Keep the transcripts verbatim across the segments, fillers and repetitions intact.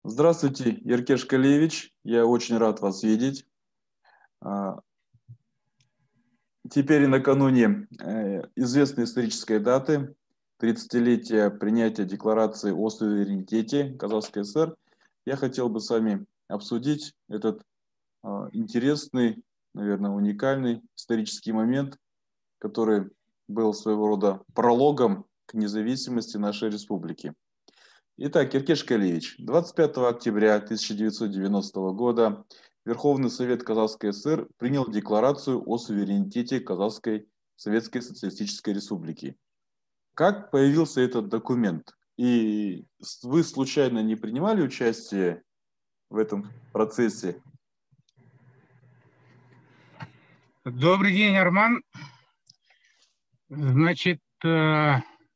Здравствуйте, Еркеш Калиевич. Я очень рад вас видеть. А, Теперь и накануне э, известной исторической даты, тридцатилетия принятия Декларации о суверенитете Казахской ССР, я хотел бы с вами обсудить этот а, интересный, наверное, уникальный исторический момент, который был своего рода прологом к независимости нашей республики. Итак, Еркеш Калиевич, двадцать пятого октября тысяча девятьсот девяностого года Верховный Совет Казахской ССР принял Декларацию о суверенитете Казахской Советской Социалистической Республики. Как появился этот документ? И вы случайно не принимали участие в этом процессе? Добрый день, Арман. Значит, э,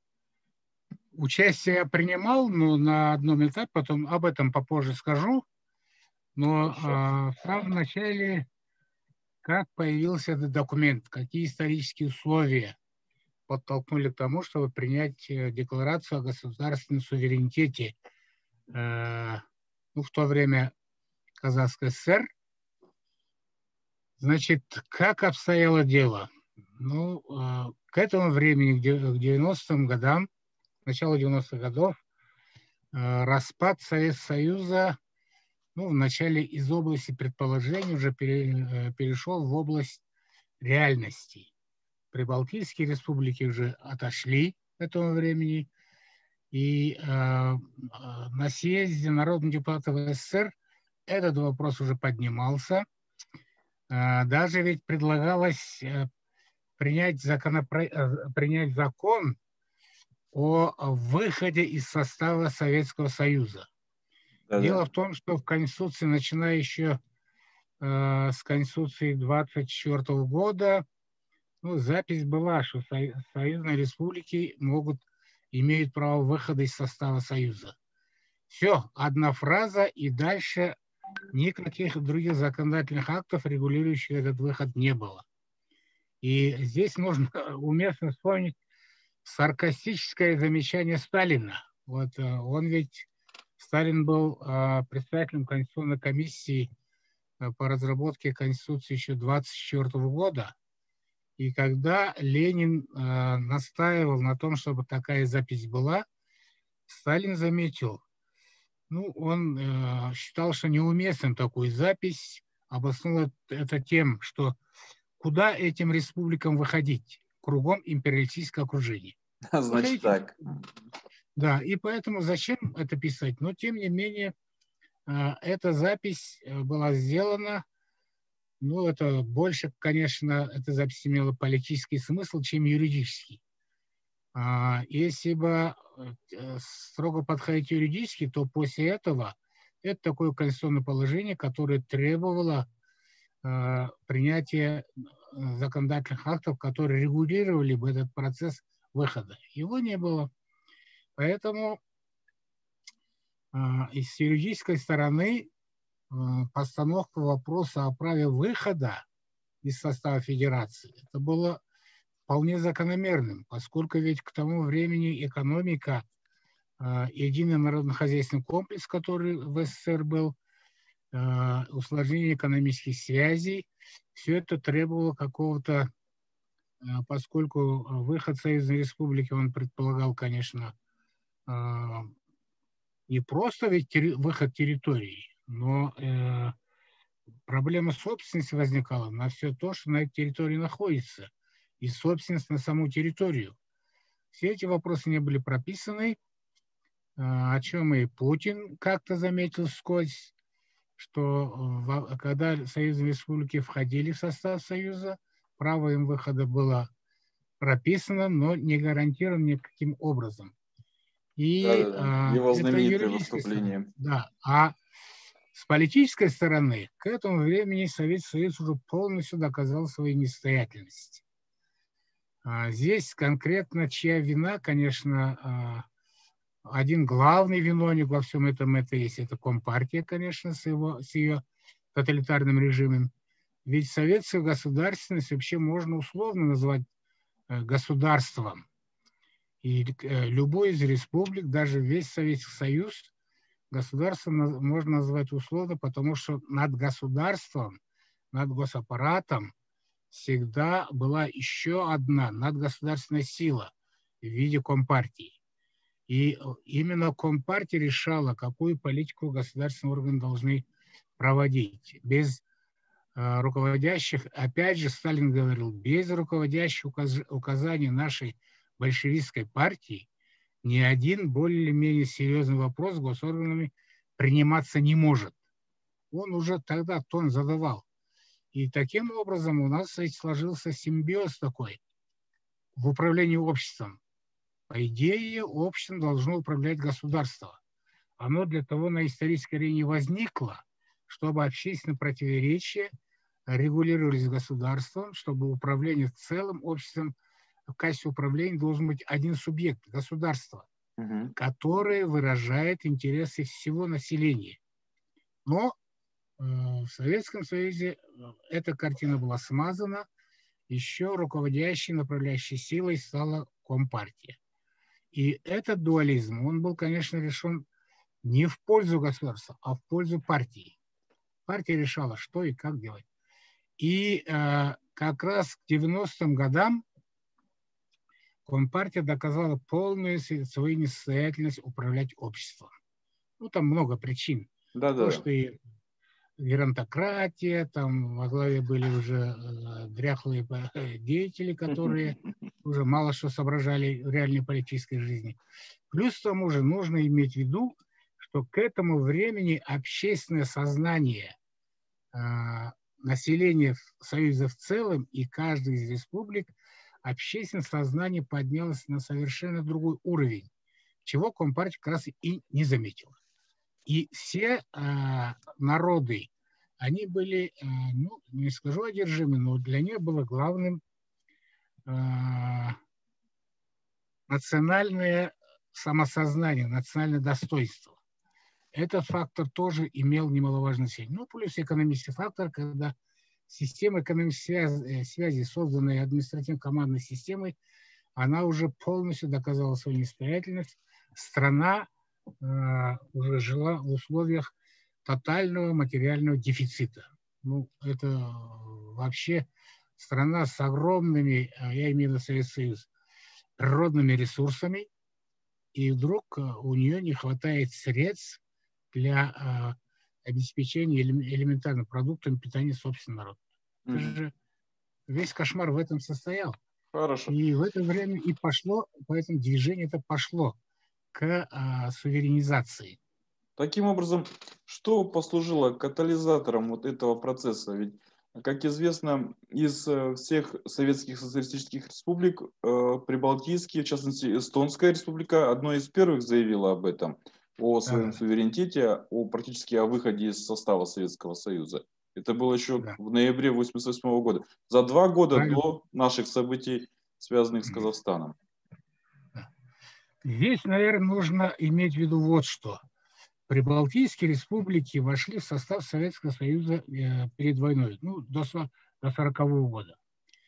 участие я принимал, но на одном этапе, потом об этом попозже скажу. Но э, в самом начале, как появился этот документ, какие исторические условия подтолкнули к тому, чтобы принять декларацию о государственном суверенитете, э, ну, в то время Казахской ССР. Значит, как обстояло дело? Ну, э, к этому времени, к девяностым годам, начало девяностых годов, э, распад Советского Союза, ну, вначале из области предположений уже пере, э, перешел в область реальностей. Прибалтийские республики уже отошли к этому времени, и э, на съезде народных депутатов СССР этот вопрос уже поднимался. Э, даже ведь предлагалось э, принять, законопро... принять закон о выходе из состава Советского Союза. Да-да. Дело в том, что в Конституции, начиная еще э, с Конституции двадцать четвёртого года, ну, запись была, что со... союзные республики могут, имеют право выхода из состава Союза. Все, одна фраза, и дальше никаких других законодательных актов, регулирующих этот выход, не было. И здесь нужно уместно вспомнить саркастическое замечание Сталина. Вот он ведь, Сталин был председателем Конституционной комиссии по разработке Конституции еще двадцать четвёртого года. И когда Ленин настаивал на том, чтобы такая запись была, Сталин заметил, ну, он считал, что неуместен такую запись, обоснул это тем, что куда этим республикам выходить? Кругом империалистическое окружение. Значит так. Да, и поэтому зачем это писать? Но, тем не менее, эта запись была сделана, ну, это больше, конечно, эта запись имела политический смысл, чем юридический. Если бы строго подходить юридически, то после этого это такое конституционное положение, которое требовало принятия законодательных актов, которые регулировали бы этот процесс выхода. Его не было. Поэтому и с юридической стороны постановка вопроса о праве выхода из состава федерации, это было вполне закономерным, поскольку ведь к тому времени экономика, единый народно-хозяйственный комплекс, который в СССР был, усложнение экономических связей, все это требовало какого-то, поскольку выход Союзной Республики, он предполагал, конечно, не просто ведь выход территории, но э, проблема собственности возникала на все то, что на этой территории находится, и собственность на саму территорию. Все эти вопросы не были прописаны, э, о чем и Путин как-то заметил вскользь, что в, когда союзные республики входили в состав Союза, право им выхода было прописано, но не гарантировано никаким образом. И да, да, да. Его знаменитое выступление. Да, а с политической стороны к этому времени Советский Союз уже полностью доказал свою несостоятельность. А здесь конкретно чья вина, конечно, один главный виновник во всем этом это есть, это Компартия, конечно, с, его, с ее тоталитарным режимом. Ведь советскую государственность вообще можно условно назвать государством. И любой из республик, даже весь Советский Союз, государство можно назвать условно, потому что над государством, над госаппаратом всегда была еще одна надгосударственная сила в виде Компартии. И именно Компартия решала, какую политику государственные органы должны проводить. Без э, руководящих, опять же, Сталин говорил, без руководящих указ, указаний нашей большевистской партии ни один более-менее серьезный вопрос госорганами приниматься не может. Он уже тогда тон задавал. И таким образом у нас сложился симбиоз такой в управлении обществом. По идее, обществом должно управлять государство. Оно для того на исторической арене возникло, чтобы общественные противоречия регулировались государством, чтобы управление целым обществом, в качестве управления должен быть один субъект – государство, угу. который выражает интересы всего населения. Но в Советском Союзе эта картина была смазана, еще руководящей, направляющей силой стала Компартия. И этот дуализм, он был, конечно, решен не в пользу государства, а в пользу партии. Партия решала, что и как делать. И э, как раз к девяностым годам Компартия доказала полную свою несостоятельность управлять обществом. Ну, там много причин. Да, То, да. что и геронтократия, там во главе были уже э, дряхлые деятели, которые уже мало что соображали в реальной политической жизни. Плюс к тому же нужно иметь в виду, что к этому времени общественное сознание э, населения Союза в целом и каждой из республик, общественное сознание поднялось на совершенно другой уровень, чего Компартия как раз и не заметила. И все э, народы, они были, э, ну, не скажу одержимы, но для них было главным э, национальное самосознание, национальное достоинство. Этот фактор тоже имел немаловажное значение. Ну, плюс экономический фактор, когда система экономической связи, связи созданная административно-командной системой, она уже полностью доказала свою несостоятельность. Страна э, уже жила в условиях тотального материального дефицита. Ну, это вообще страна с огромными, я имею в виду Советский Союз, природными ресурсами, и вдруг у нее не хватает средств для э, обеспечения элементарным продуктами питания собственного народа. Mm-hmm. Это же весь кошмар в этом состоял. Хорошо. И в это время и пошло, поэтому движение это пошло к а, суверенизации. Таким образом, что послужило катализатором вот этого процесса? Ведь, как известно, из всех советских социалистических республик э, прибалтийские, в частности, Эстонская республика, одной из первых заявила об этом, о своем да. суверенитете, о практически о выходе из состава Советского Союза. Это было еще да. в ноябре восемьдесят восьмого года, за два года Правильно. до наших событий, связанных с Казахстаном. Здесь, наверное, нужно иметь в виду вот что. Прибалтийские республики вошли в состав Советского Союза э, перед войной, ну, до, до сорокового года.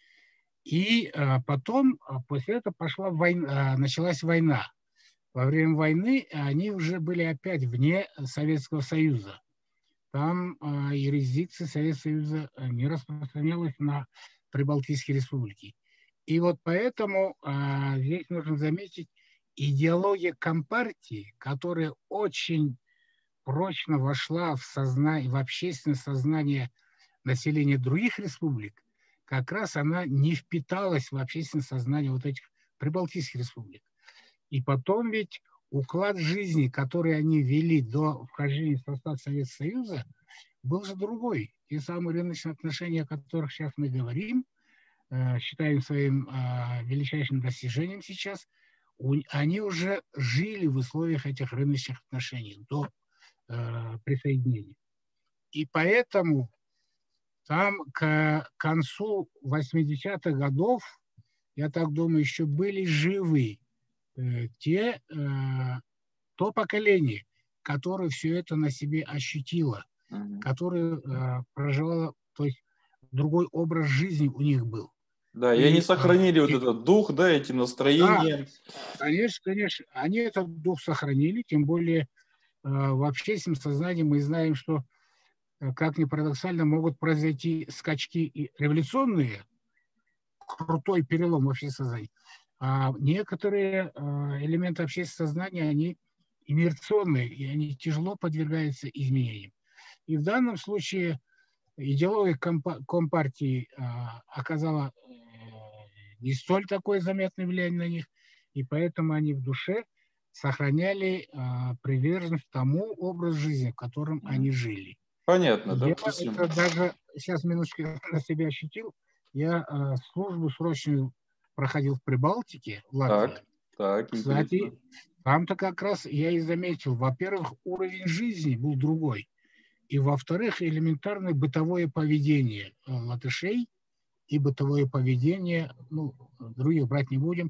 И э, потом, после этого пошла война, э, началась война. Во время войны они уже были опять вне Советского Союза. Там э, юрисдикция Советского Союза не распространялась на Прибалтийские республики. И вот поэтому э, здесь нужно заметить идеология Компартии, которая очень прочно вошла в, сознание, в общественное сознание населения других республик, как раз она не впиталась в общественное сознание вот этих прибалтийских республик. И потом ведь уклад жизни, который они вели до вхождения в состав Советского Союза, был же другой. Те самые рыночные отношения, о которых сейчас мы говорим, э, считаем своим э, величайшим достижением сейчас, у, они уже жили в условиях этих рыночных отношений до э, присоединения. И поэтому там к концу восьмидесятых годов, я так думаю, еще были живы э, те, э, то поколение, которое все это на себе ощутило, mm-hmm. которое э, проживало, то есть другой образ жизни у них был. Да, и, и они сохранили и, вот этот дух, да, эти настроения. Да, конечно, конечно, они этот дух сохранили, тем более в общественном сознании мы знаем, что, как ни парадоксально, могут произойти скачки и революционные, крутой перелом в общественном сознании. А некоторые элементы общественного сознания, они инерционные, и они тяжело подвергаются изменениям. И в данном случае идеология Компартии оказала не столь такое заметное влияние на них, и поэтому они в душе сохраняли приверженность тому образу жизни, в котором они жили. Понятно, Я допустим. это даже, сейчас минуточку на себя ощутил, я службу срочную проходил в Прибалтике, в Латвии. Так, так, Кстати, интересно. там-то как раз я и заметил, во-первых, уровень жизни был другой, и, во-вторых, элементарное бытовое поведение латышей и бытовое поведение, ну, других брать не будем,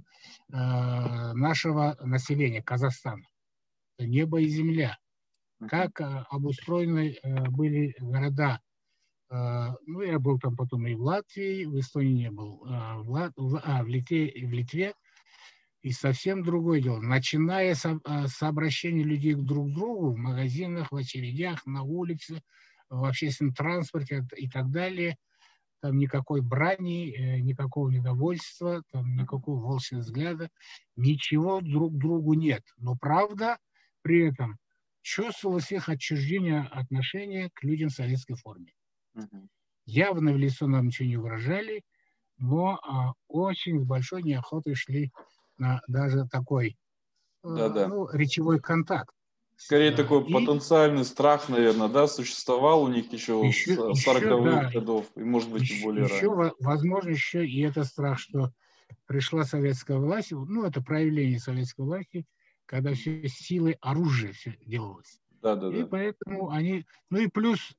нашего населения Казахстана. Небо и земля. Как обустроены были города. Ну, я был там потом и в Латвии, в Эстонии не был, в, Лат... а, в, Литве, в Литве. И совсем другое дело. Начиная с, с обращения людей друг к другу в магазинах, в очередях, на улице, в общественном транспорте и так далее, там никакой брани, никакого недовольства, там никакого волчьего взгляда, ничего друг к другу нет. Но правда, при этом чувствовалось их отчуждение отношения к людям в советской форме. Uh-huh. Явно в лицо нам ничего не выражали, но а, очень с большой неохотой шли на даже такой да, да. Ну, речевой контакт. Скорее такой и... потенциальный страх, наверное, да, существовал у них еще, еще с сороковых да, годов, и, может быть, еще, и более еще, ранее. Возможно, еще и это страх, что пришла советская власть, ну, это проявление советской власти, когда все силы оружия все делалось. Да, да, и да. поэтому они... Ну и плюс,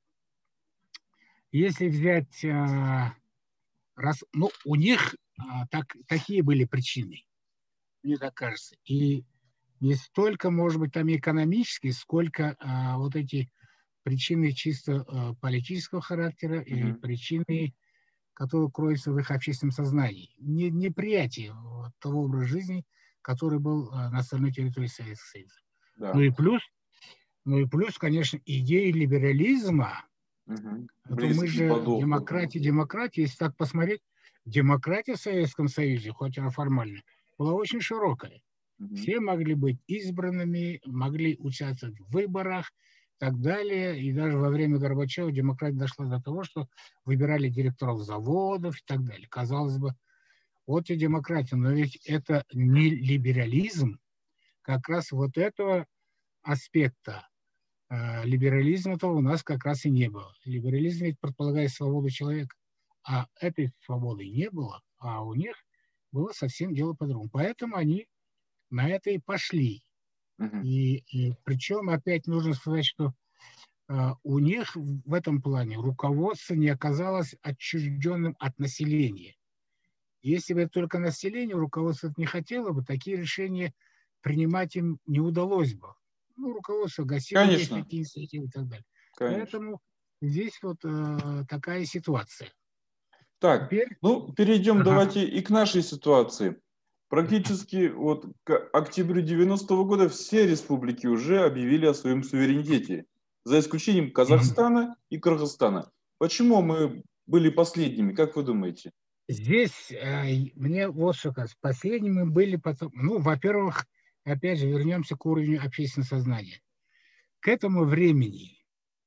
если взять... А, раз, ну, у них а, так, такие были причины, мне так кажется. И не столько, может быть, там экономические, сколько а, вот эти причины чисто а, политического характера и Mm-hmm. причины, которые кроются в их общественном сознании. Не, неприятие вот, того образа жизни, который был а, на остальной территории Советского Союза. Да. Ну и плюс, ну и плюс, конечно, идеи либерализма. Mm-hmm. Это мы же демократия, демократия, если так посмотреть, демократия в Советском Союзе, хоть она формальная, была очень широкая. Mm-hmm. Все могли быть избранными, могли участвовать в выборах и так далее. И даже во время Горбачева демократия дошла до того, что выбирали директоров заводов и так далее. Казалось бы, вот и демократия. Но ведь это не либерализм. Как раз вот этого аспекта э, либерализма-то у нас как раз и не было. Либерализм ведь предполагает свободу человека. А этой свободы не было. А у них было совсем дело по-другому. Поэтому они на это и пошли. Uh-huh. И, и причем опять нужно сказать, что э, у них в этом плане руководство не оказалось отчужденным от населения. Если бы только население руководство не хотело бы, такие решения принимать им не удалось бы. Ну, руководство гасило такие инициативы и так далее. Конечно. Поэтому здесь вот э, такая ситуация. Так, Теперь... ну, перейдем ага. давайте и к нашей ситуации. Практически вот к октябрю девяностого года все республики уже объявили о своем суверенитете, за исключением Казахстана и Кыргызстана. Почему мы были последними, как вы думаете? Здесь э, мне вот что кажется. Последними были потом... Ну, во-первых, опять же, вернемся к уровню общественного сознания. К этому времени,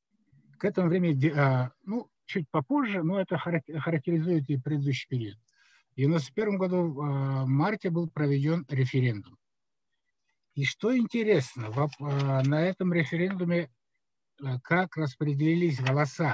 к этому времени, э, ну, чуть попозже, но это характеризует и предыдущий период. В девяносто первом году в марте был проведен референдум. И что интересно, на этом референдуме как распределились голоса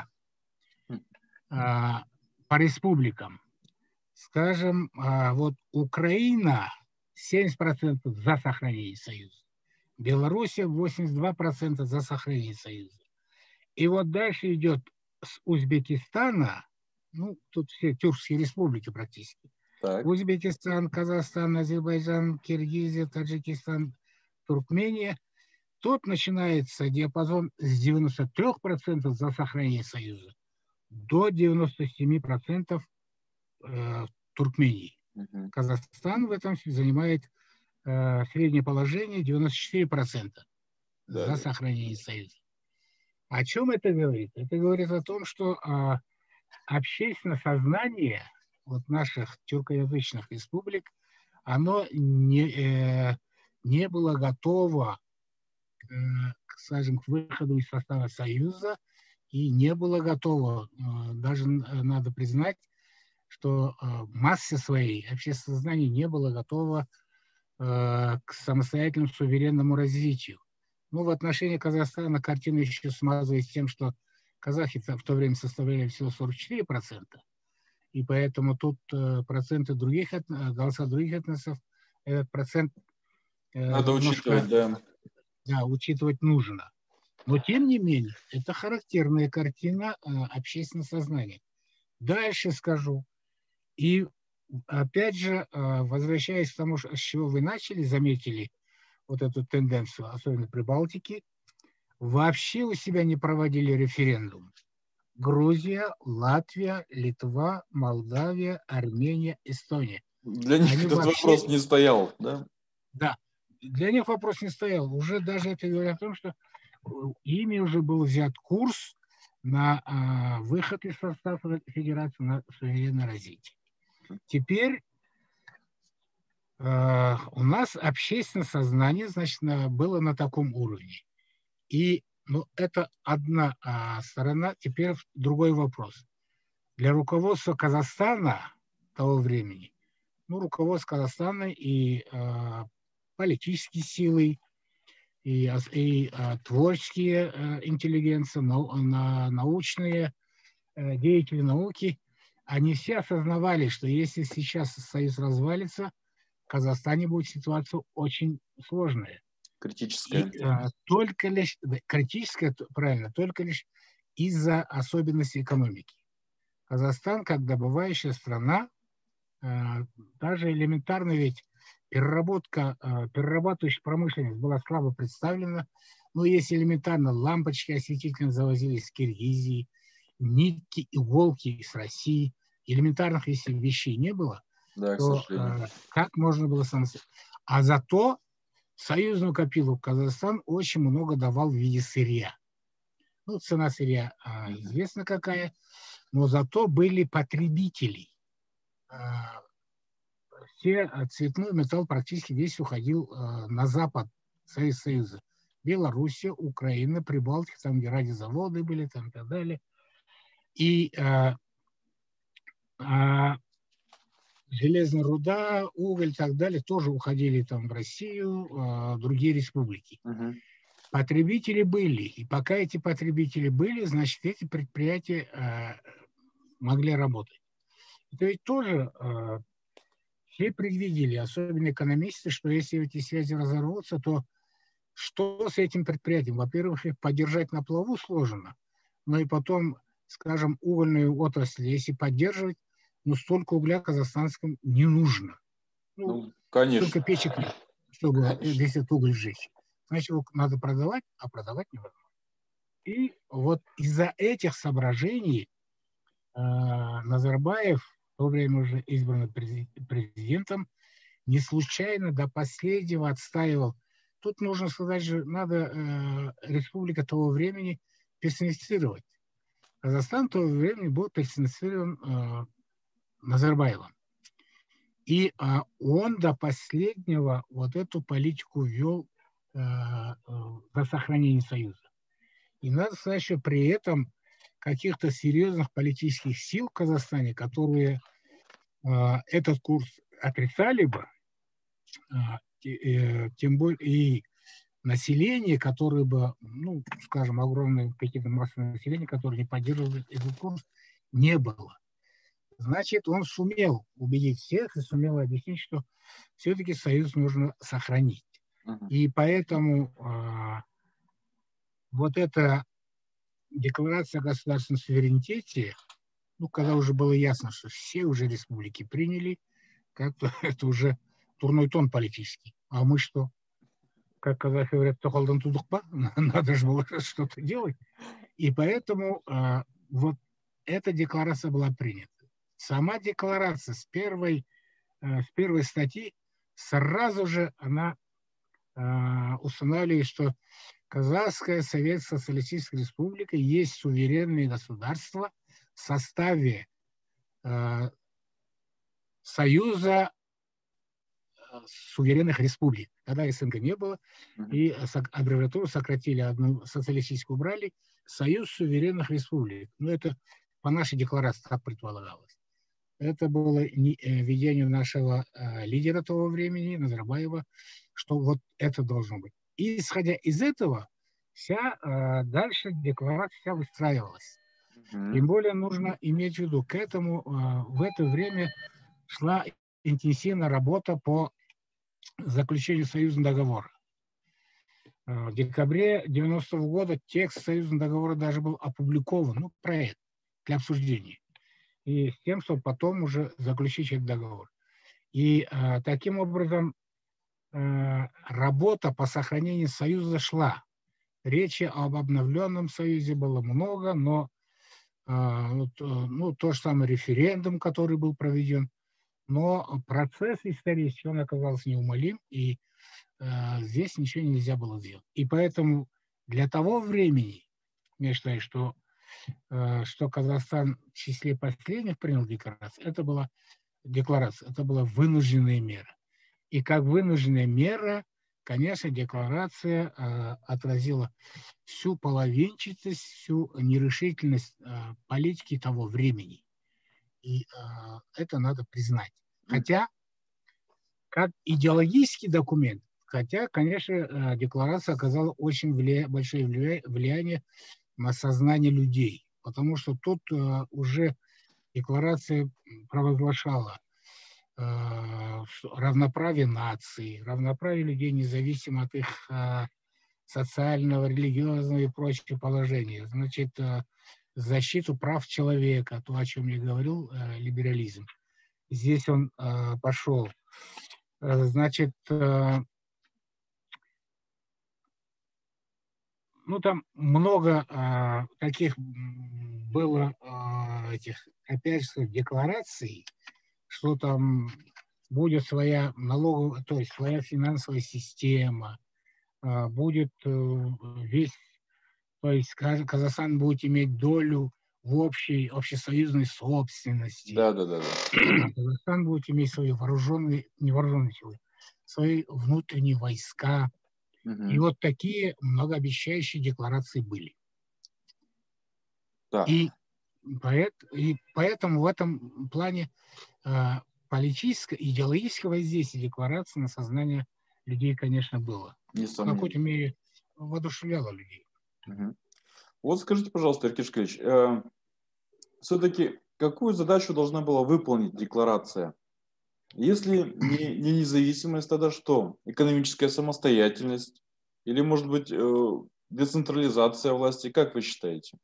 по республикам. Скажем, вот Украина семьдесят процентов за сохранение Союза, Белоруссия восемьдесят два процента за сохранение Союза. И вот дальше идет с Узбекистана, ну, тут все тюркские республики практически. Так. Узбекистан, Казахстан, Азербайджан, Киргизия, Таджикистан, Туркмения. Тут начинается диапазон с девяноста трёх процентов за сохранение Союза до девяноста семи процентов э, Туркмении. Uh-huh. Казахстан в этом занимает э, среднее положение девяносто четыре процента. Да, за да. сохранение союза. О чем это говорит? Это говорит о том, что а, общественное сознание вот наших тюркоязычных республик, оно не, э, не было готово, э, к, скажем, к выходу из состава Союза, и не было готово, э, даже э, надо признать, что э, в массе своей общественное сознание не было готово э, к самостоятельному суверенному развитию. Ну, в отношении Казахстана картина еще смазывается тем, что казахи в то время составляли всего сорок четыре процента, и поэтому тут э, проценты других, голоса других этносов, этот процент э, Надо немножко, учитывать, да. да, учитывать нужно. Но, тем не менее, это характерная картина э, общественного сознания. Дальше скажу. И, опять же, э, возвращаясь к тому, с чего вы начали, заметили вот эту тенденцию, особенно при Балтике, вообще у себя не проводили референдум. Грузия, Латвия, Литва, Молдавия, Армения, Эстония. Для них Они этот вообще, вопрос не стоял, да? да, для них вопрос не стоял. Уже даже это говорит о том, что ими уже был взят курс на а, выход из состава федерации, на суверенное развитие. Теперь а, у нас общественное сознание, значит, на, было на таком уровне. И ну, это одна а, сторона. Теперь другой вопрос. Для руководства Казахстана того времени, ну, руководство Казахстана и э, политические силы, и, и э, творческие э, интеллигенции, нау, на, научные э, деятели науки, они все осознавали, что если сейчас Союз развалится, в Казахстане будет ситуация очень сложная. Критическая. И э, только лишь, критическая, правильно, только лишь из-за особенностей экономики. Казахстан, как добывающая страна, даже элементарно ведь переработка, перерабатывающая промышленность была слабо представлена. Но если элементарно лампочки осветительные завозились с Киргизии, нитки, иголки из России, элементарных если вещей не было, Да, то как можно было самостоятельно? А зато союзному копилу Казахстан очень много давал в виде сырья. Ну, цена сырья а, известна какая, но зато были потребители. А, все цветной металл практически весь уходил а, на запад Союза. Белоруссия, Украина, Прибалтика, там, где радиозаводы были, там, и так далее. И а, а, железная руда, уголь и так далее тоже уходили там в Россию, а, другие республики. Угу. Потребители были. И пока эти потребители были, значит, эти предприятия а, могли работать. Это ведь тоже а, все предвидели, особенно экономисты, что если эти связи разорвутся, то что с этим предприятием? Во-первых, их поддержать на плаву сложно, но и потом, скажем, угольную отрасль, если поддерживать, ну, столько угля казахстанским не нужно. Ну, ну конечно. Столько печек нет, чтобы весь этот уголь сжечь. Значит, его надо продавать, а продавать невозможно. И вот из-за этих соображений э, Назарбаев, в то время уже избранный президентом, не случайно до последнего отстаивал. Тут нужно сказать же, надо э, республика того времени персонифицировать. Казахстан того времени был персонифицирован э, Назарбаевым. И э, он до последнего вот эту политику вел э, э, за сохранение Союза. И надо сказать, что при этом каких-то серьезных политических сил в Казахстане, которые э, этот курс отрицали бы, э, тем более и население, которое бы, ну, скажем, огромные какие-то массы населения, которые не поддерживали этот курс, не было. Значит, он сумел убедить всех и сумел объяснить, что все-таки Союз нужно сохранить. Uh-huh. И поэтому э, вот эта декларация о государственном суверенитете, ну, когда уже было ясно, что все уже республики приняли, как-то это уже дурной тон политический. А мы что? Как казахи говорят, тохалдан тудукпа, надо же было что-то делать. И поэтому э, вот эта декларация была принята. Сама декларация с первой, э, с первой статьи сразу же она э, устанавливает, что Казахская Советско-Социалистическая Республика есть суверенное государство в составе э, Союза суверенных республик. Тогда СНГ не было, и аббревиатуру сократили, одну социалистическую убрали, Союз суверенных республик. Ну, это по нашей декларации так предполагалось. Это было видение нашего э, лидера того времени, Назарбаева, что вот это должно быть. И исходя из этого, вся э, дальше декларация выстраивалась. Mm-hmm. Тем более нужно иметь в виду, к этому э, в это время шла интенсивная работа по заключению союзного договора. В декабре девяностого года текст союзного договора даже был опубликован, ну, проект для обсуждения. И с тем, чтобы потом уже заключить этот договор. И э, таким образом э, работа по сохранению союза шла. Речи об обновленном союзе было много, но э, вот, ну, то же самое референдум, который был проведен, но процесс исторический, он оказался неумолим, и э, здесь ничего нельзя было сделать. И поэтому для того времени, я считаю, что, э, что Казахстан в числе последних принял декларацию, это была декларация, это была вынужденная мера. И как вынужденная мера, конечно, декларация э, отразила всю половинчатость, всю нерешительность э, политики того времени. И э, это надо признать. Хотя, как идеологический документ, хотя, конечно, декларация оказала очень влия... большое влияние на сознание людей, потому что тут э, уже декларация провозглашала э, равноправие наций, равноправие людей, независимо от их э, социального, религиозного и прочего положения. Значит, э, защиту прав человека, то, о чем я говорил, э, либерализм. Здесь он э, пошел. Э, значит, э, ну, там много э, таких было э, этих, опять же, деклараций, что там будет своя налоговая, то есть своя финансовая система, э, будет э, весь, то есть Казахстан будет иметь долю в общей общесоюзной собственности. Да, да, да, да. Казахстан будет иметь свои вооруженные, не вооруженные силы, свои внутренние войска. Угу. И вот такие многообещающие декларации были. Да. И, поэт, и поэтому в этом плане э, политическое, идеологическое воздействие декларации на сознание людей, конечно, было. Несомненно. В какой-то мере воодушевляло людей. Угу. Вот скажите, пожалуйста, Эркин Шкевич, э, все-таки какую задачу должна была выполнить декларация? Если не, не независимость, тогда что? Экономическая самостоятельность? Или, может быть, э, децентрализация власти? Как вы считаете?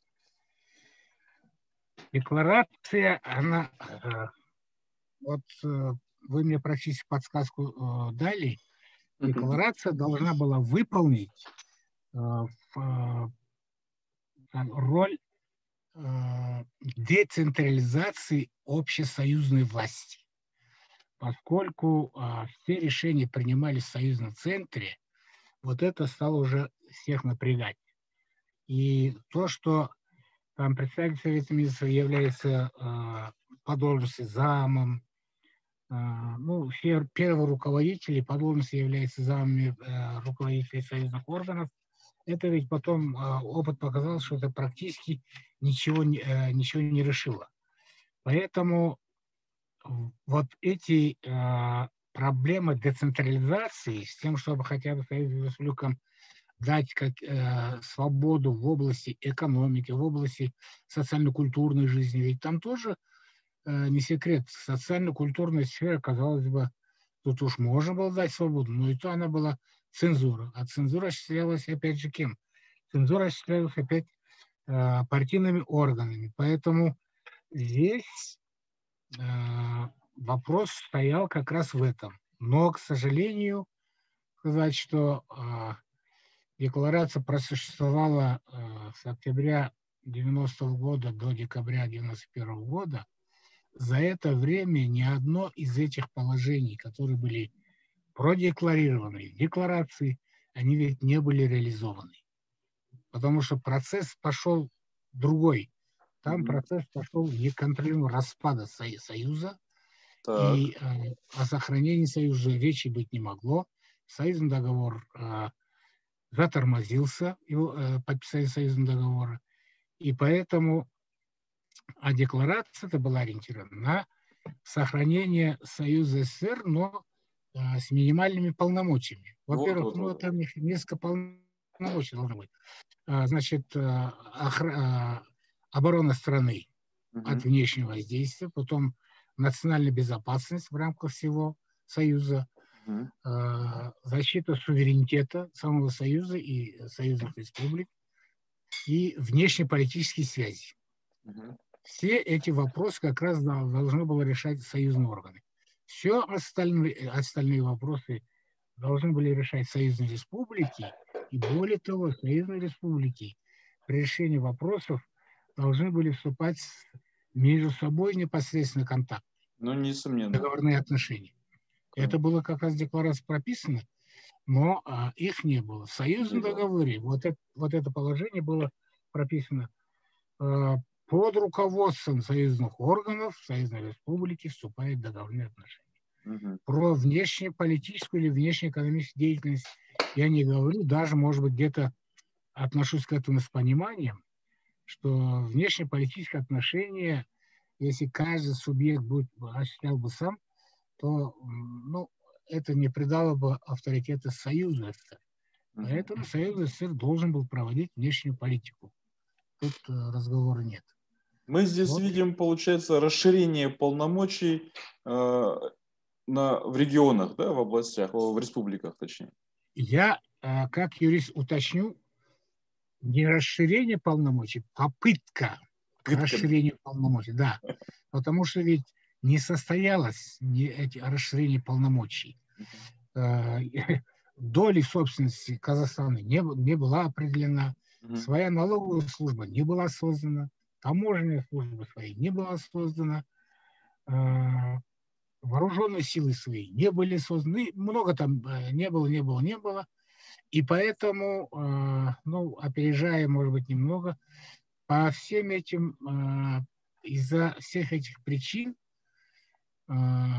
Декларация, она... Э, вот э, вы мне практически подсказку э, дали. Декларация должна была выполнить э, в, э, роль э, децентрализации общесоюзной власти. Поскольку э, все решения принимались в союзном центре, вот это стало уже всех напрягать. И то, что там представитель Совета Министров является э, по должности замом, э, ну, все, первые руководители по должности являются замами э, руководителей союзных органов, это ведь потом э, опыт показал, что это практически ничего, э, ничего не решило. Поэтому вот эти э, проблемы децентрализации с тем, чтобы хотя бы Союзу Республикам дать как, э, свободу в области экономики, в области социально-культурной жизни. Ведь там тоже э, не секрет, социально-культурная сфера, казалось бы, тут уж можно было дать свободу, но и то она была цензура. А цензура осуществлялась опять же кем? Цензура осуществлялась опять э, партийными органами. Поэтому здесь э, вопрос стоял как раз в этом. Но, к сожалению, сказать, что э, декларация просуществовала э, с октября девяностого года до декабря девяносто первого года, за это время ни одно из этих положений, которые были продекларированы в декларации, они ведь не были реализованы. Потому что процесс пошел другой. Там Мгм. процесс пошел неконтролируемого распада Со- Союза, Так. и э, о сохранении Союза речи быть не могло. Союзный договор э, затормозился, его э, подписание союзного договора, и поэтому а декларация-то была ориентирована на сохранение Союза СССР, но э, с минимальными полномочиями. Вот, Во-первых, вот, ну, вот. там их несколько полномочий должно быть. А, значит, э, охра- э, оборона страны от Мгм. внешнего воздействия, потом национальная безопасность в рамках всего Союза, Мгм. э, защита суверенитета самого Союза и союзных республик и внешнеполитические связи. Мгм. Все эти вопросы как раз да- должны было решать союзные органы. Все остальные, остальные вопросы должны были решать союзные республики, и более того, союзные республики при решении вопросов должны были вступать с- между собой непосредственно контакт, Ну, несомненно. договорные отношения. Это Конечно. было как раз в декларации прописано, но а, их не было. В Не союзном было. договоре вот это, вот это положение было прописано а, под руководством союзных органов Союзной Республики вступает в договорные отношения. Мгм. Про внешнеполитическую или внешнеэкономическую деятельность я не говорю, даже, может быть, где-то отношусь к этому с пониманием, что внешнеполитические отношения, если каждый субъект будет осуществлял бы сам, то м, ну, это не придало бы авторитета Союзу СССР. Мгм. Поэтому Союз СССР должен был проводить внешнюю политику. Тут э, разговора нет. Мы здесь Вот видим, получается, расширение полномочий э, на, в регионах, да, в областях, в республиках, точнее. я, э, как юрист, уточню, не расширение полномочий, попытка к Пытками. расширению полномочий, да. Потому что ведь не состоялось не эти расширение полномочий. Мгм. Э, Доли собственности Казахстана не, не была определена, Мгм. своя налоговая служба не была создана, таможенная служба своей не была создана, э, вооруженные силы свои не были созданы, много там э, не было, не было, не было. И поэтому, э, ну, опережая, может быть, немного, по всем этим, э, из-за всех этих причин, э,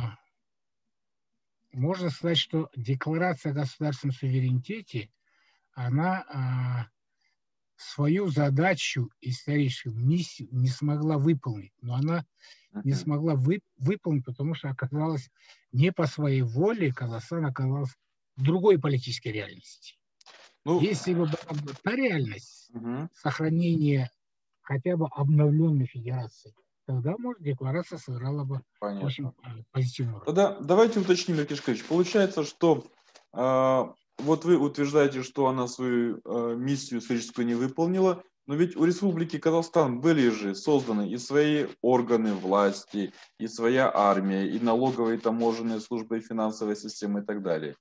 можно сказать, что Декларация о государственном суверенитете, она э, свою задачу, историческую миссию не смогла выполнить. Но она не Мгм. смогла вы, выполнить, потому что оказалась не по своей воле, Казахстан оказался в другой политической реальности. Ну, Если бы была бы та реальность мгм. сохранения хотя бы обновленной федерации, тогда, может, декларация сыграла бы очень Понятно. э, позитивную роль. Тогда давайте уточним, Лев Кишкович. Получается, что а, вот вы утверждаете, что она свою а, миссию историческую не выполнила, но ведь у Республики Казахстан были же созданы и свои органы власти, и своя армия, и налоговые, и таможенные службы, и финансовая система и так далее.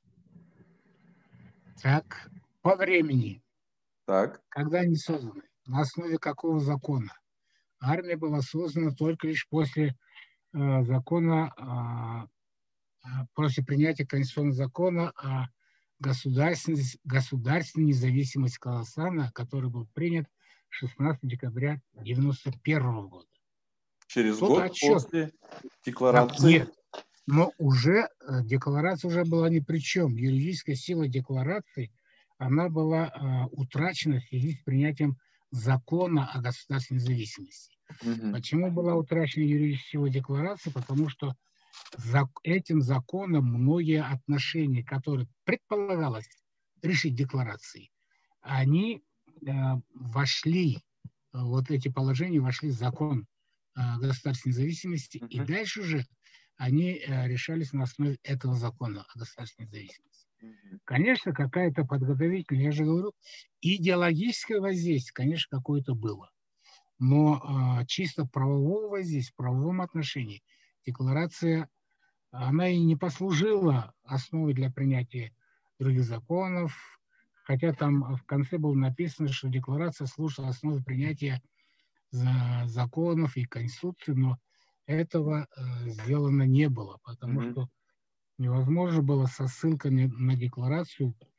Так, по времени, Так. когда они созданы, на основе какого закона? Армия была создана только лишь после э, закона, э, после принятия Конституционного закона о государственной, государственной независимости Казахстана, который был принят шестнадцатого декабря девяносто первого года. Через Тот год отчет, после да, декларации. нет, но уже э, декларация уже была ни при чем. Юридическая сила декларации, она была э, утрачена в связи с принятием закона о государственной независимости. Мгм. Почему была утрачена юридическая сила декларации? Потому что за этим законом многие отношения, которые предполагалось решить декларацией, они э, вошли, э, вот эти положения вошли в закон э, государственной независимости, и Мгм. дальше уже они э, решались на основе этого закона о государственной независимости. Мгм. Конечно, какая-то подготовительная, я же говорю, идеологическое воздействие, конечно, какое-то было. Но э, чисто правового воздействия, в правовом отношении декларация, она и не послужила основой для принятия других законов, хотя там в конце было написано, что декларация служит основой принятия за- законов и конституции, но этого э, сделано не было, потому Мгм. что невозможно было со ссылками на декларацию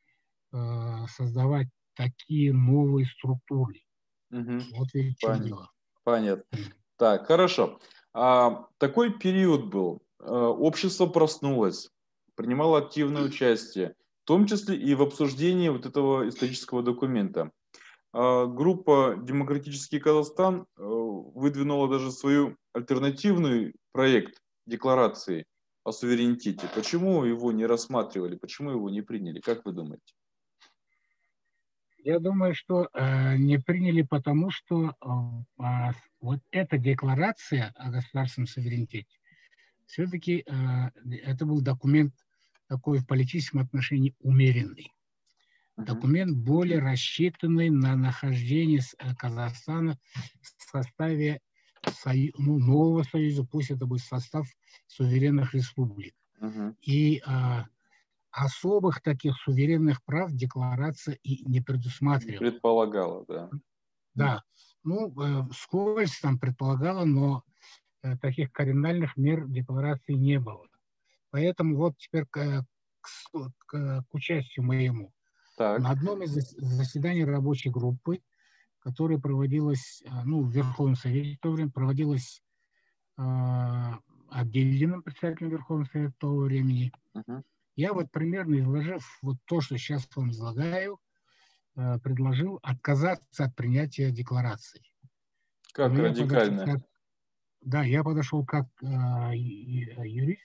создавать такие новые структуры. Угу. Вот ведь в чем Понятно. дело. Понятно. Так, хорошо. А, такой период был. А, общество проснулось, принимало активное участие, в том числе и в обсуждении вот этого исторического документа. А, группа «Демократический Казахстан» а, выдвинула даже свою альтернативный проект декларации о суверенитете. Почему его не рассматривали, почему его не приняли? Как вы думаете? Я думаю, что э, не приняли, потому что э, э, вот эта декларация о государственном суверенитете, все-таки э, это был документ такой в политическом отношении умеренный. Uh-huh. Документ более рассчитанный на нахождение Казахстана в составе сою, ну, нового союза, пусть это будет состав суверенных республик. Uh-huh. И э, особых таких суверенных прав декларация и не предусматривала. Предполагала, да. Да. Ну, э, вскользь там предполагала, но э, таких кардинальных мер декларации не было. Поэтому вот теперь к, к, к, к участию моему. Так. На одном из заседаний рабочей группы, которая проводилась, ну, в Верховном Совете в то время, проводилась э, Абдильдиным, председателем Верховного Совета того времени, uh-huh. Я вот примерно изложив вот то, что сейчас вам излагаю, э, предложил отказаться от принятия декларации. Как Но радикально? Я как, да, я подошел как э, юрист.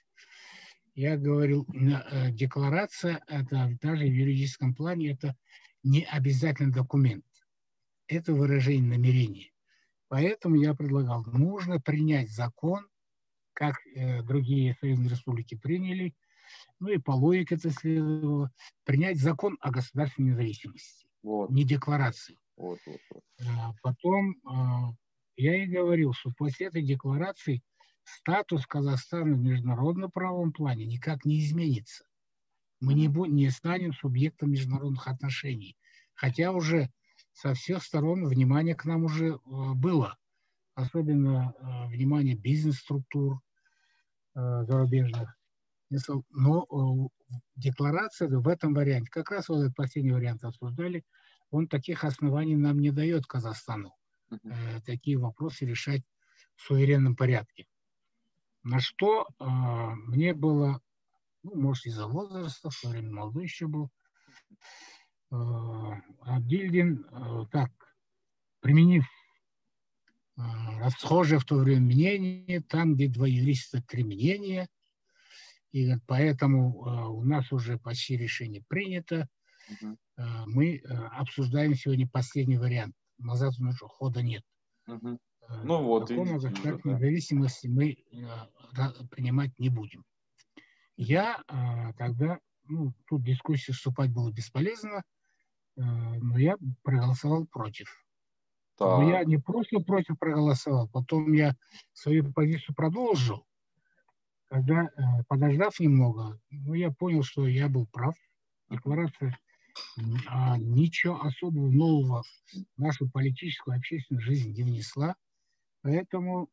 Я говорил, э, декларация, это даже в юридическом плане, это не обязательный документ. Это выражение намерения. Поэтому я предлагал, нужно принять закон, как э, другие союзные республики приняли, ну и по логике это следовало, принять закон о государственной независимости, вот. Не декларацию. Вот, вот, вот. А потом а, я и говорил, что после этой декларации статус Казахстана в международном правовом плане никак не изменится. Мы mm-hmm. не, будем, не станем субъектом международных отношений. Хотя уже со всех сторон внимание к нам уже а, было. Особенно а, внимание бизнес-структур а, зарубежных. Но э, декларация в этом варианте, как раз вот этот последний вариант обсуждали, он таких оснований нам не дает Казахстану э, такие вопросы решать в суверенном порядке. На что э, мне было, ну, может, из-за возраста, в то время молодой еще был, э, Абдильдин, э, так, применив э, расхожее в то время мнение, там, где два юриста, три мнения, и поэтому э, у нас уже почти решение принято. Uh-huh. Э, мы э, обсуждаем сегодня последний вариант. Назад хода нет. Uh-huh. Э, ну вот, закон о государственной независимости мы э, принимать не будем. Uh-huh. Я э, тогда, ну, тут дискуссию вступать было бесполезно, э, но я проголосовал против. Так. Но я не просто против проголосовал, потом я свою позицию продолжил. Когда, э, подождав немного, ну, я понял, что я был прав. Декларация а, ничего особого нового в нашу политическую и общественную жизнь не внесла. Поэтому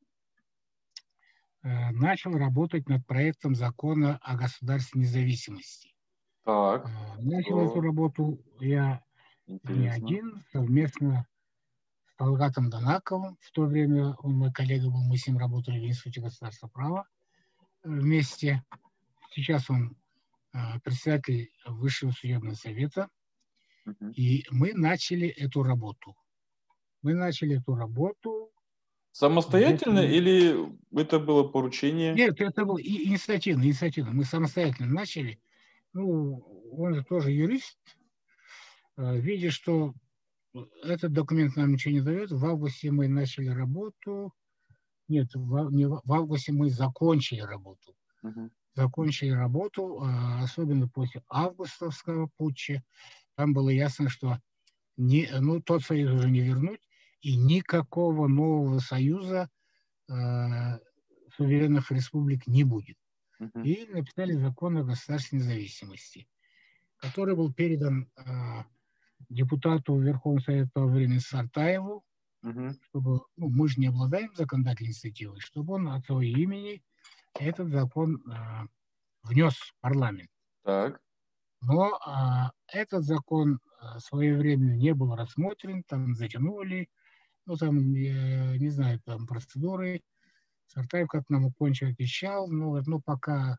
э, начал работать над проектом закона о государственной независимости. Так. Э, начал О. эту работу я Интересно. не один, совместно с Талгатом Данаковым. В то время он мой коллега был, мы с ним работали в Институте государственного права вместе. Сейчас он э, председатель Высшего судебного совета. Uh-huh. И мы начали эту работу. Мы начали эту работу. Самостоятельно где-то... или это было поручение? Нет, это было инициативно, инициативно. Мы самостоятельно начали. Ну, он же тоже юрист. Э, видя, что этот документ нам ничего не дает, в августе мы начали работу. Нет, в, не, в августе мы закончили работу. Uh-huh. Закончили работу, особенно после августовского путча. Там было ясно, что не, ну, тот союз уже не вернуть, и никакого нового союза э, суверенных республик не будет. Uh-huh. И написали закон о государственной независимости, который был передан э, депутату Верховного Совета того времени Сартаеву, uh-huh. чтобы, ну, мы же не обладаем законодательной инициативой, чтобы он от своего имени этот закон э, внес в парламент. Так. Но а, этот закон а, своевременно не был рассмотрен, там затянули, ну там, э, не знаю, там процедуры. Сартаев как нам Кончик отвечал, ну, ну пока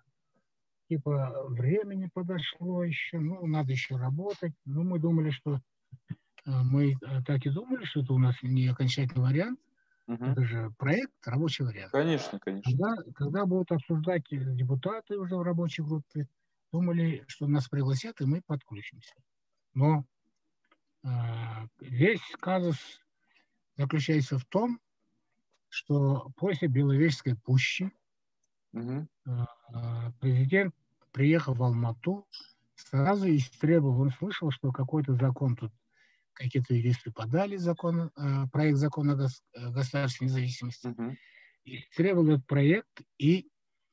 типа времени подошло еще, ну надо еще работать. Ну мы думали, что мы так и думали, что это у нас не окончательный вариант, Угу. это же проект, рабочий вариант. Конечно, конечно. Когда, когда будут обсуждать депутаты уже в рабочей группе, думали, что нас пригласят, и мы подключимся. Но э, весь казус заключается в том, что после Беловежской пущи угу. э, президент приехал в Алмату, сразу истребовал, он слышал, что какой-то закон тут, какие-то юристы подали закон, э, проект закона о государственной независимости, угу. истребовал этот проект и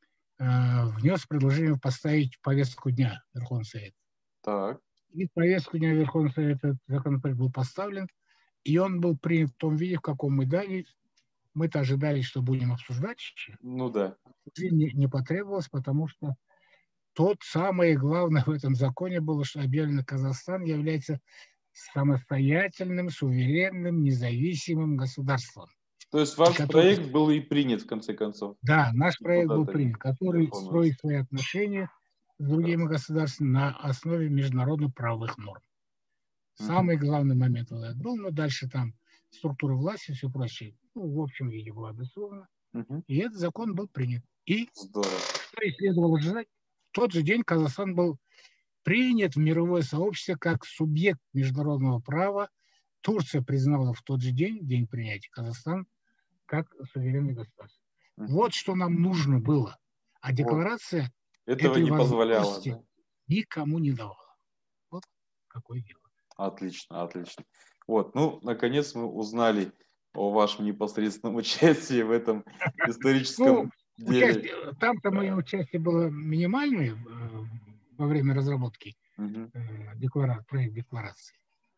э, внес предложение поставить в повестку дня Верховного Совета. Так. И в повестку дня Верховного Совета этот законопроект был поставлен, и он был принят в том виде, в каком мы дали. Мы-то ожидали, что будем обсуждать еще. Ну да. Не, не потребовалось, потому что тот самое главное в этом законе было, что объявлено Казахстан является самостоятельным, суверенным, независимым государством. То есть ваш который, проект был и принят в конце концов? Да, наш проект был принят, который строит свои отношения с другими государствами на основе международных правовых норм. Uh-huh. Самый главный момент был, но дальше там структура власти и все прочее, ну, в общем виде было обрисовано. Uh-huh. И этот закон был принят. И Здорово. Что и следовало ожидать, в тот же день Казахстан был принят в мировое сообщество как субъект международного права. Турция признала в тот же день, день принятия, Казахстан как суверенный государство. Uh-huh. Вот что нам нужно было. А декларация вот. Этого не позволяла, да? Никому не давала. Вот какое дело. Отлично, отлично. Вот, ну, наконец мы узнали о вашем непосредственном участии в этом историческом ну, деле. Там-то мое участие было минимальное во время разработки угу. деклара... проекта декларации.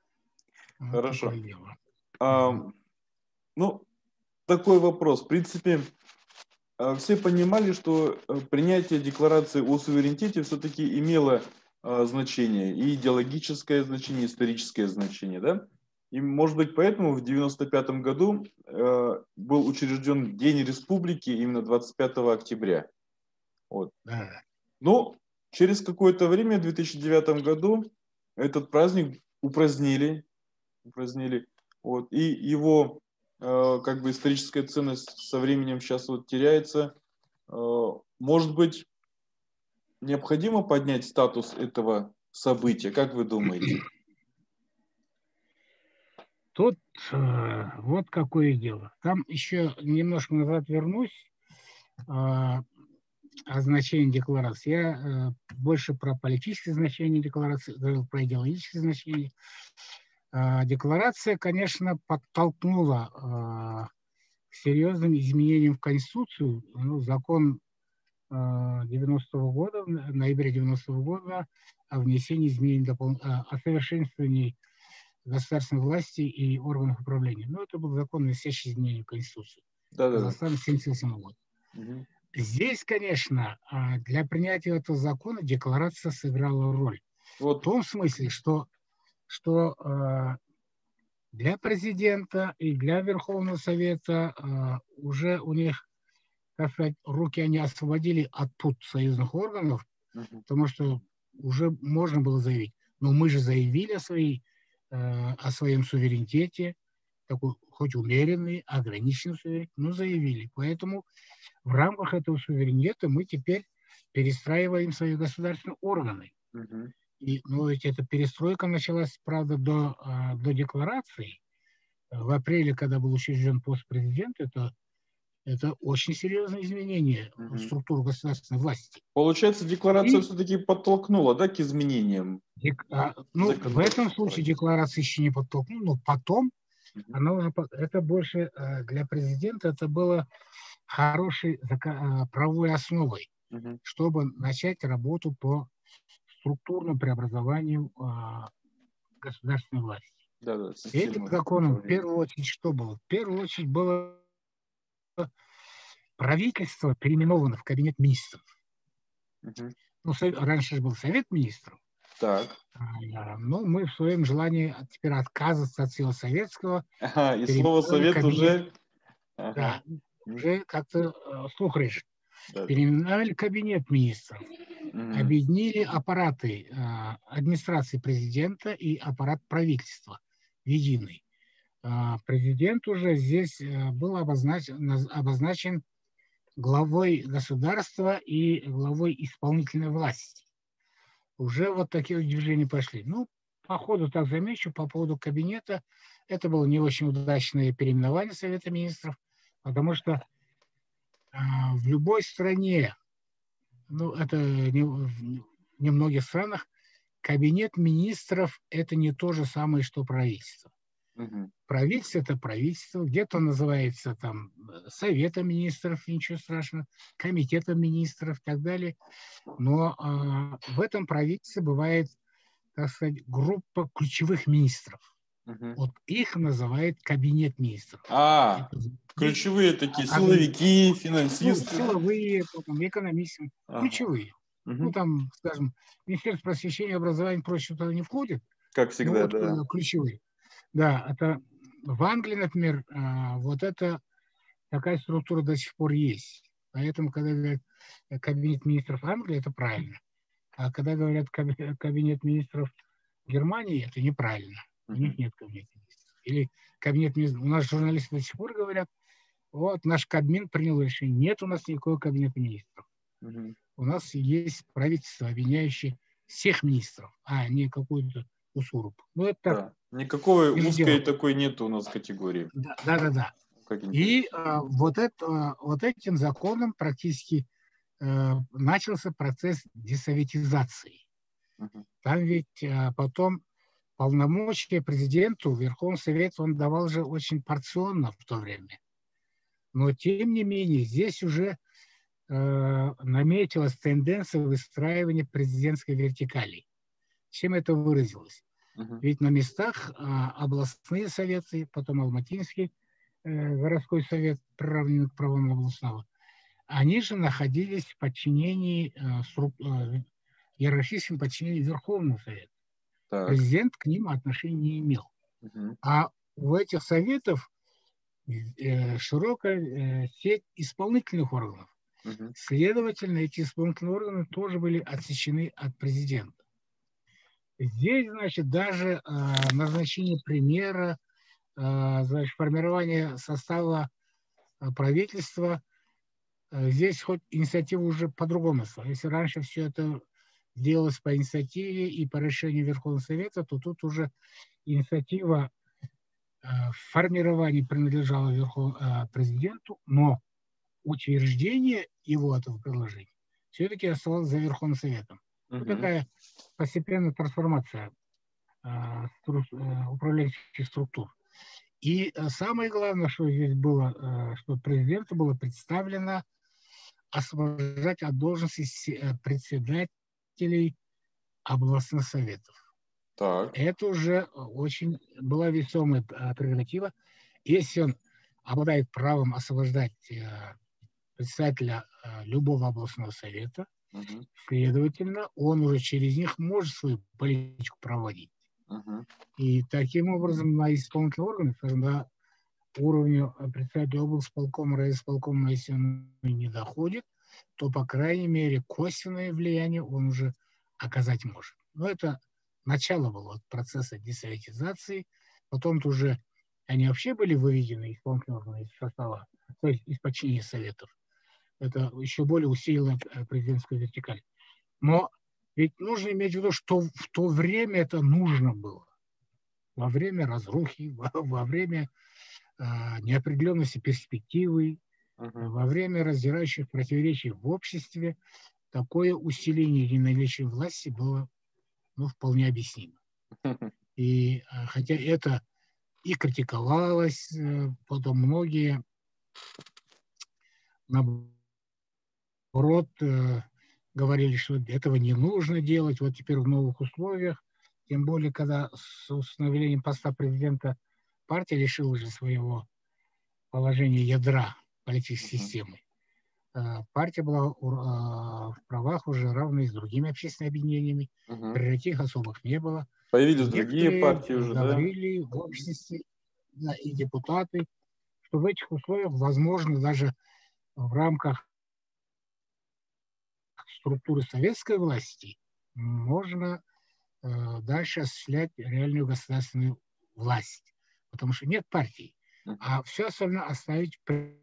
Хорошо. А, угу. Ну, такой вопрос. В принципе, все понимали, что принятие декларации о суверенитете все-таки имело значение, и идеологическое значение, и историческое значение, да? И, может быть, поэтому в девяносто пятом году э, был учрежден День Республики именно двадцать пятого октября. Вот. Да. Но через какое-то время, в две тысячи девятом году, этот праздник упразднили, упразднили вот, и его э, как бы историческая ценность со временем сейчас вот теряется. Э, может быть, необходимо поднять статус этого события? Как вы думаете? Тут э, вот какое дело. Там еще немножко назад вернусь э, о значении декларации. Я э, больше про политическое значение декларации, говорил про идеологическое значение. Э, декларация, конечно, подтолкнула э, к серьезным изменениям в Конституцию. Ну, закон девяностого года, ноября девяностого года о внесении изменений, допол... о совершенствовании государственной власти и органов управления. Но это был закон, вносящий изменения в Конституцию. Да, Казахстан семьдесят восьмого года. Угу. Здесь, конечно, для принятия этого закона декларация сыграла роль. Вот. В том смысле, что, что для президента и для Верховного Совета уже у них, так сказать, руки они освободили от пут союзных органов, uh-huh. потому что уже можно было заявить. Но мы же заявили о, своей, э, о своем суверенитете, такой хоть умеренный, ограниченный суверенитет, но заявили. Поэтому в рамках этого суверенитета мы теперь перестраиваем свои государственные органы. Uh-huh. И, ну, ведь эта перестройка началась, правда, до, э, до декларации. В апреле, когда был учрежден пост президента, это Это очень серьезное изменение угу. в структуру государственной власти. Получается, декларация и... все-таки подтолкнула, да, к изменениям? Дек... А, ну, в этом случае декларация еще не подтолкнула, но потом угу. она уже... Это больше для президента это было хорошей правовой основой, угу. чтобы начать работу по структурному преобразованию а, государственной власти. Да, да, этим законом в первую очередь что было? В первую очередь было правительство переименовано в кабинет министров. Uh-huh. Ну, раньше же был совет министров, Так. А, ну, мы в своем желании теперь отказываться от всего советского. Ага, и слово совет кабинет, уже... да, Ага. уже как-то э, слух режет. Да. Переименовали кабинет министров. Мгм. Объединили аппараты э, администрации президента и аппарат правительства в единый. Э, президент уже здесь э, был обозначен, наз- обозначен главой государства и главой исполнительной власти. Уже вот такие вот движения пошли. Ну, по ходу так замечу, по поводу кабинета, это было не очень удачное переименование Совета министров, потому что а, в любой стране, ну, это не, в не многих странах, кабинет министров – это не то же самое, что правительство. Мгм. Правительство – это правительство, где-то называется там Советом министров, ничего страшного, Комитетом министров и так далее. Но а, в этом правительстве бывает, так сказать, группа ключевых министров. Мгм. Вот их называют кабинет министров. А, Это ключевые такие а, органи- силовики, ну, финансисты. Да? силовые, потом экономисты, Ага. ключевые. Ну, Мгм. там, скажем, Министерство просвещения и образования прочее туда не входит, Как но всегда, вот да. э, ключевые. Да, это в Англии, например, а, вот это такая структура до сих пор есть. Поэтому, когда говорят э, кабинет министров Англии, это правильно. А когда говорят каби- кабинет министров Германии, это неправильно. У них Мгм. нет кабинета министров. Или кабинет министров. У нас журналисты до сих пор говорят, вот наш Кабмин принял решение, нет у нас никакого кабинета министров. Мгм. У нас есть правительство, объединяющее всех министров, а не какую-то усуру. Ну, это так, Да. Никакой между узкой делом. такой нету у нас категории. Да, да, да. да. Как И интересно. а, вот, это, вот этим законом практически а, начался процесс десоветизации. Мгм. Там ведь а, потом полномочия президенту Верховный Совет он давал же очень порционно в то время. Но тем не менее здесь уже э, наметилась тенденция выстраивания президентской вертикали. Чем это выразилось? Мгм. Ведь на местах а, областные советы, потом Алматинский э, городской совет, приравненный к правам областного, они же находились в подчинении, э, сру, э, иерархическом подчинении Верховного Совета. Так. Президент к ним отношения не имел. Мгм. А у этих советов э, широкая э, сеть исполнительных органов. Мгм. Следовательно, эти исполнительные органы тоже были отсечены от президента. Здесь, значит, даже э, назначение премьера, э, значит, формирование состава э, правительства, э, здесь хоть инициатива уже по-другому стала. Если раньше все это делалось по инициативе и по решению Верховного Совета, то тут уже инициатива э, формирования принадлежала Верхов... э, президенту, но утверждение его этого предложения все-таки оставалось за Верховным Советом. Вот Мгм. такая постепенная трансформация э, стру- э, управленческих структур. И э, самое главное, что здесь было, э, что президенту было представлено освобождать от должности се- э, председателей областных советов. Так. Это уже очень была весомая э, прерогатива. Если он обладает правом освобождать э, председателя э, любого областного совета, Мгм. следовательно, он уже через них может свою политику проводить. Мгм. И таким образом на исполнительные органы, скажем, на уровне председателя облсполкома, райисполкома, если он не доходит, то, по крайней мере, косвенное влияние он уже оказать может. Но это начало было процесса десоветизации. Потом-то уже они вообще были выведены исполнительные органы из состава, то есть из подчинения советов. Это еще более усилило президентскую вертикаль. Но ведь нужно иметь в виду, что в то время это нужно было. Во время разрухи, во, во время э, неопределенности перспективы, Мгм. во время раздирающих противоречий в обществе такое усиление единоличия власти было ну, вполне объяснимо. И э, хотя это и критиковалось, э, потом многие, наоборот, э, говорили, что этого не нужно делать, вот теперь в новых условиях, тем более, когда с установлением поста президента партия лишила уже своего положения ядра политической Мгм. системы. партия была в правах уже равной с другими общественными объединениями, Угу. прерогатив особых не было. Появились И другие некоторые партии уже, да? говорили в обществе, да, и депутаты, что в этих условиях возможно даже в рамках структуры советской власти можно э, дальше осуществлять реальную государственную власть. Потому что нет партий, Угу. а все остальное оставить при...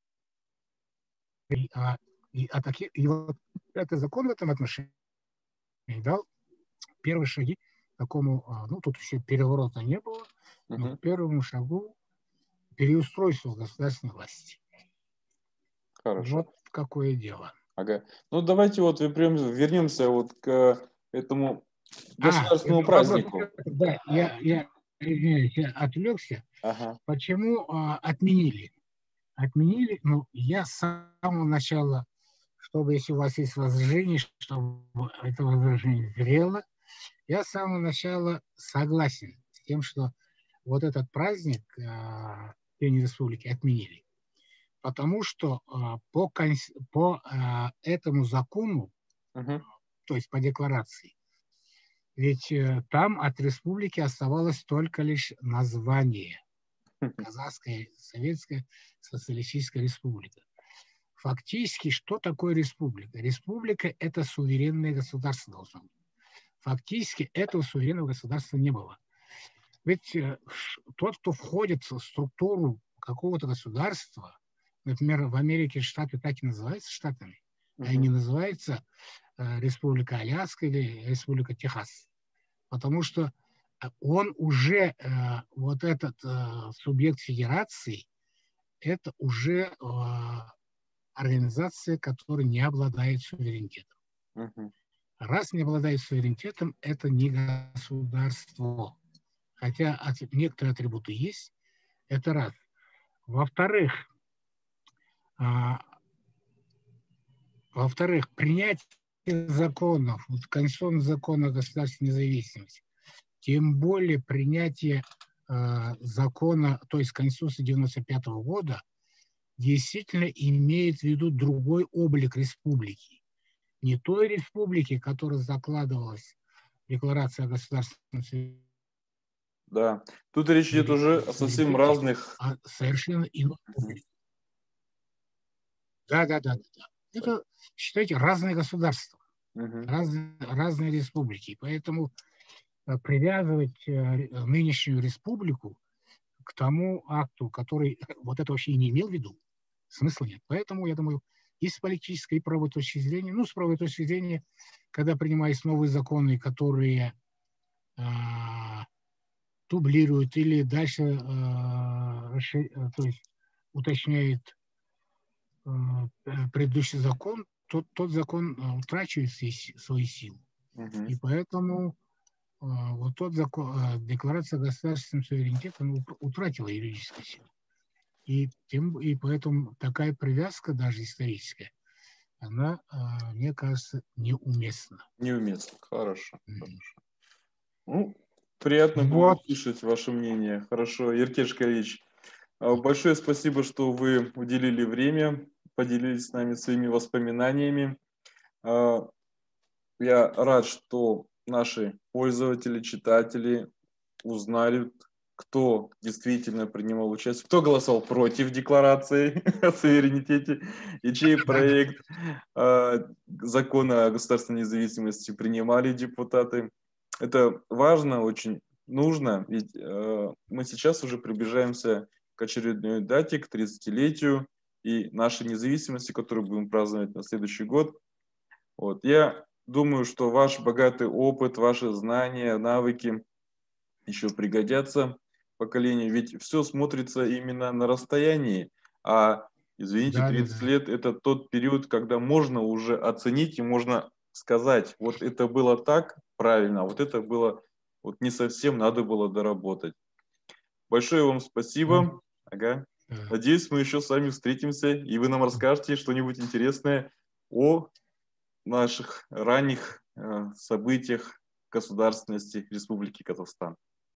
А, и, а таки, и вот этот закон в этом отношении дал первые шаги к такому, ну, тут еще переворота не было, но Угу. к первому шагу переустройства государственной власти. Хорошо. Вот какое дело. Ага. Ну, давайте вот вернемся вот к этому государственному а, празднику. Вопрос, да, я, я, извиняюсь, я отвлекся. Ага. Почему а, отменили? Отменили, ну, я с самого начала, чтобы, если у вас есть возражение, чтобы это возражение зрело, я с самого начала согласен с тем, что вот этот праздник а, День Республики отменили. Потому что а, по, по а, этому закону, угу. то есть по декларации, ведь э, там от республики оставалось только лишь название. Казахская Советская Социалистическая Республика. Фактически, что такое республика? Республика – это суверенное государство должно быть. Фактически, этого суверенного государства не было. Ведь э, тот, кто входит в структуру какого-то государства, например, в Америке штаты так и называются штатами, uh-huh. а не называются э, Республика Аляска или Республика Техас. Потому что он уже, э, вот этот э, субъект федерации, это уже э, организация, которая не обладает суверенитетом. Uh-huh. Раз не обладает суверенитетом, это не государство. Хотя от, некоторые атрибуты есть, это раз. Во-вторых, а, во-вторых, принятие законов, вот Конституционный закон о государственной независимости, тем более принятие э, закона, то есть Конституции девяносто пятого года, действительно имеет в виду другой облик республики. Не той республики, которая закладывалась в Декларации о государственном суверенитете. Да, тут речь идет уже о совсем разных... А совершенно иной. Да, да, да, да. Это, считайте, разные государства, uh-huh. разные, разные республики. Поэтому привязывать нынешнюю республику к тому акту, который вот это вообще и не имел в виду, смысла нет. Поэтому, я думаю, и с политической, и правовой точки зрения, ну, с правовой точки зрения, когда принимались новые законы, которые а, дублируют или дальше а, расшир... то есть уточняют а, предыдущий закон, тот, тот закон утрачивает свои силы. Uh-huh. И поэтому вот тот закон, декларация о государственном суверенитете, она утратила юридическую силу. И, тем, и поэтому такая привязка, даже историческая, она, мне кажется, неуместна. Неуместна, хорошо. Mm-hmm. хорошо. Ну, приятно вот. было услышать ваше мнение. Хорошо, Еркеш Калич, большое спасибо, что вы уделили время, поделились с нами своими воспоминаниями. Я рад, что наши пользователи, читатели узнали, кто действительно принимал участие, кто голосовал против декларации о суверенитете и чей проект э, закона о государственной независимости принимали депутаты. Это важно, очень нужно, ведь э, мы сейчас уже приближаемся к очередной дате, к тридцатилетию и нашей независимости, которую будем праздновать на следующий год. Вот. Я думаю, что ваш богатый опыт, ваши знания, навыки еще пригодятся поколению, ведь все смотрится именно на расстоянии, а, извините, да, тридцать да, да. лет – это тот период, когда можно уже оценить и можно сказать, вот это было так правильно, а вот это было вот не совсем, надо было доработать. Большое вам спасибо. Ага. Надеюсь, мы еще с вами встретимся, и вы нам расскажете что-нибудь интересное о наших ранних э, событиях государственности Республики Казахстан.